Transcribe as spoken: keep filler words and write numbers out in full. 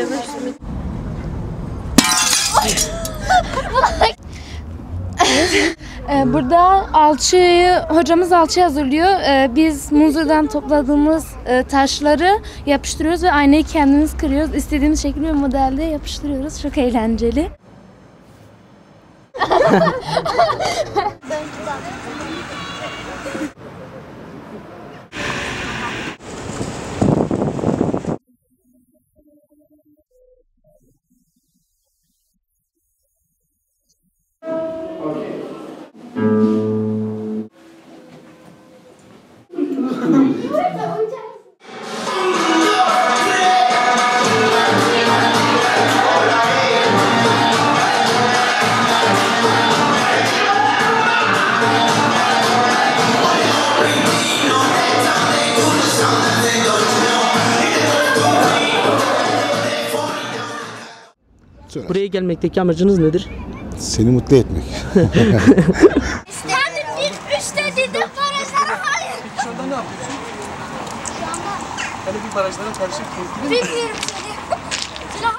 Burada alçıyı, hocamız alçı hazırlıyor. Biz muzurdan topladığımız taşları yapıştırıyoruz ve aynayı kendimiz kırıyoruz. İstediğimiz şekilde ve modelde yapıştırıyoruz. Çok eğlenceli. Buraya gelmekteki amacınız nedir? Seni mutlu etmek. Ben bir üç dedim barajlara hayır. Şu anda ne yapıyorsun? Şu anda... Hani bir barajlara karşı... Bilmiyorum.